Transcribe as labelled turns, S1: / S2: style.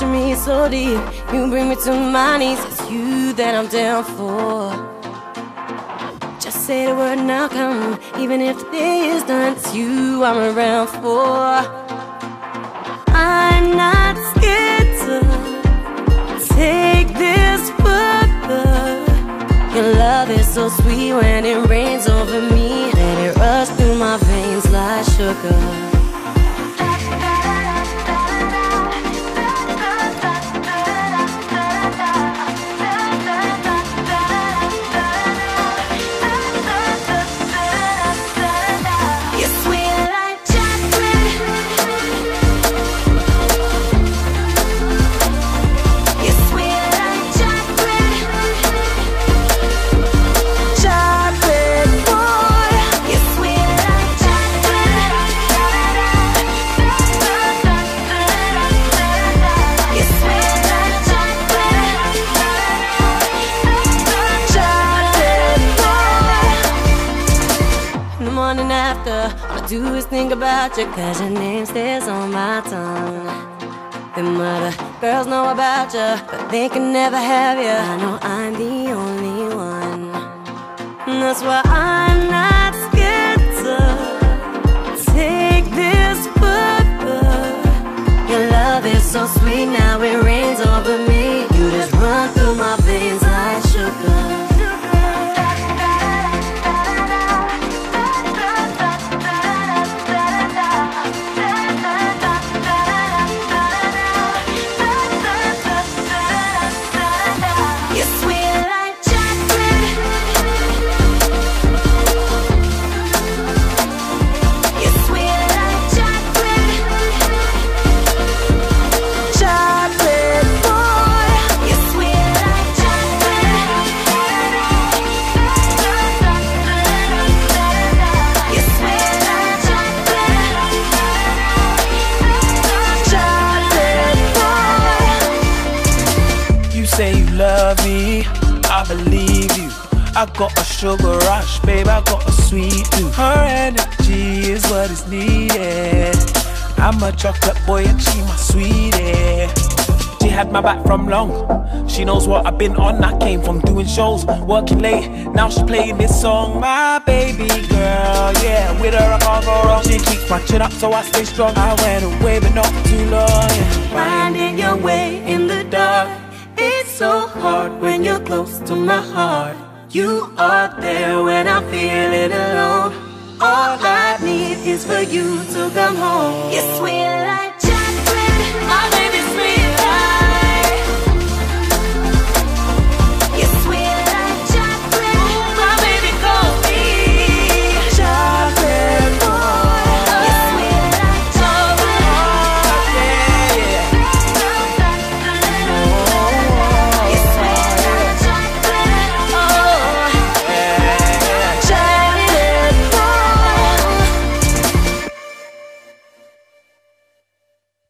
S1: touching me so deep. You bring me to my knees. It's you that I'm down for. Just say the word and I'll come. Even if the day is done, it's you I'm around for. I'm not scared to take this further. Your love is so sweet when it rains over me. Let it rush through my veins like sugar. All I do is think about you, 'cause your name stays on my tongue. Them other girls know about you, but they can never have you. I know I'm the only one. And that's why I'm not scared to take this further. Your love is so sweet, now it rains over me. You just run through my veins like sugar.
S2: Say you love me, I believe you. I got a sugar rush, babe, I got a sweet tooth. Her energy is what is needed. I'm a chocolate boy and she my sweetie. She had my back from long. She knows what I've been on. I came from doing shows, working late. Now she playing this song. My baby girl, yeah, with her I can't go wrong. She keeps my chin up so I stay strong. I went away but not for too long, yeah.
S1: Finding your way in the dark, it's so hard when you're close to my heart. You are there when I'm feeling alone. All I need is for you to come home. You're sweet